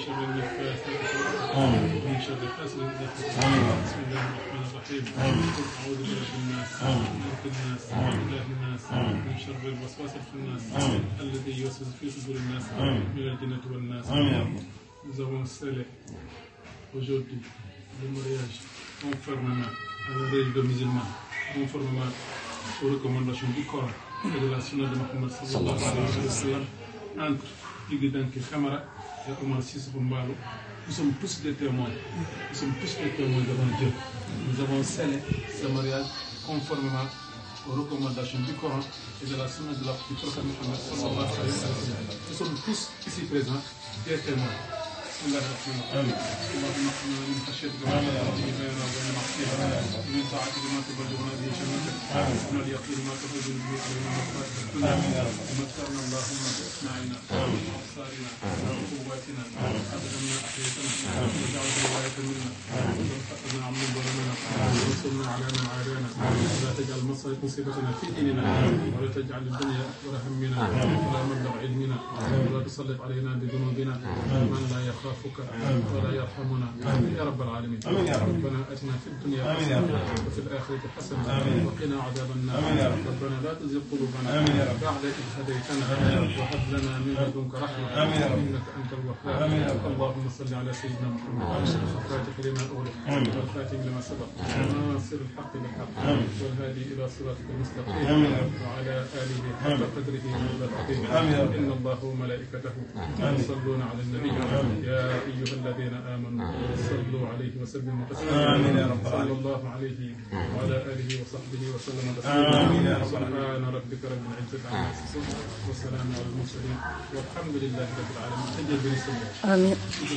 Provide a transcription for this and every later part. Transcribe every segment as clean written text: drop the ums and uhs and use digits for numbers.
شر النفاثات ومن شر حاسد إذا حسد بسم الله الرحمن الرحيم أعوذ برب الناس ملك الناس إله الناس من شر الوسواس الخناس الذي يوسوس في صدور الناس من الجنة والناس. Nous avons scellé aujourd'hui le mariage conformément à la religion musulmane, conformément aux recommandations du Coran et de la Sunna de Mohammed sallallahu alayhi wa sallam entre Djiby Danke Camara et Omar Sissoko Mballo. Nous sommes tous des témoins. Nous sommes tous des témoins devant Dieu. Nous avons scellé ce mariage conformément aux recommandations du Coran et de la Sunna du prophète Mohammed sallallahu alayhi wa sallam. Nous sommes tous ici présents des témoins. بسم الله الرحمن الرحيم. اللهم اغفر من خشيتك ما تقضي بيننا وبين معصيتك ومن طاعتك ما تبلغنا به جنتك ومن اليقين ما تهون به علينا مصائب الدنيا ومتعنا اللهم باسماعنا وابصارنا وقواتنا ابدا ما احييتنا واجعل الولايه منا وانفقنا عمن ظلمنا وانصرنا على من عادانا ولا تجعل مصيبتنا في ديننا ولا تجعل الدنيا اكبر همنا ولا مبلغ علمنا ولا تسلط علينا بذنوبنا من لا يخافك ولا يرحمنا يا رب العالمين. ربنا اتنا في الدنيا حسنه وفي الاخره حسنه وقنا عذاب النار. ربنا لا تزغ قلوبنا بعد اذ هديتنا وهب لنا من لدنك رحمه انك انت الوهاب. اللهم صل على سيدنا محمد الفاتح لما اولد والخاتم لما سبق ناصر الحق بالحق والهادي الى صراطك المستقيم وعلى اله حق قدره ومقداره. ان الله وملائكته يصلون على النبي يا أيها الذين آمنوا صلوا عليه وسلموا تسليما. صلى الله عليه وعلى آله وصحبه وسلم تسليما. سبحان ربك رب العزة عما يصفون والسلام على المرسلين والحمد لله رب العالمين. آمين.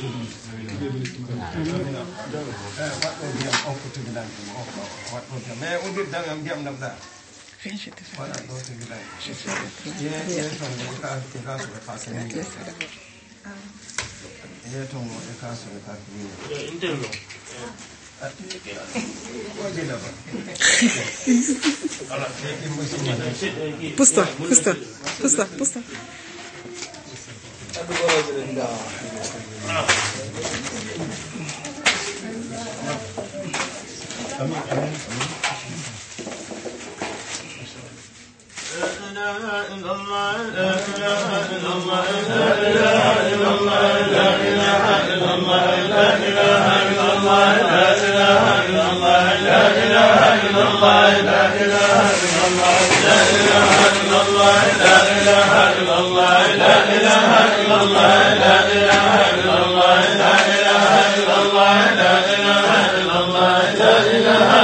Pusta.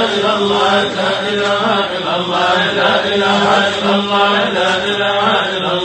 لا إله إلا الله